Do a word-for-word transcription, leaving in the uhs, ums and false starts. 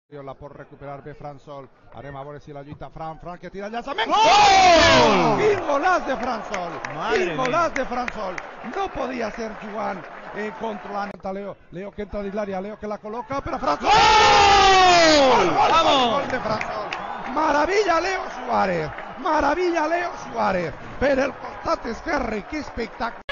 La pot recuperar bé Fran Sol. Anem a veure si la lluita Fran, Fran que tira el llançament. Gol! Quin golàs de Fran Sol! Madre Quin golàs de Fran Sol! No podia ser jugant eh, controlant a Leo. Leo que entra dins l'àrea, Leo que la col·loca per a Fran Sol. Gol! Gol, Vamos! gol de Fran Sol. Maravilla Leo Suárez. Maravilla Leo Suárez. Per el costat esquerre, que espectacle.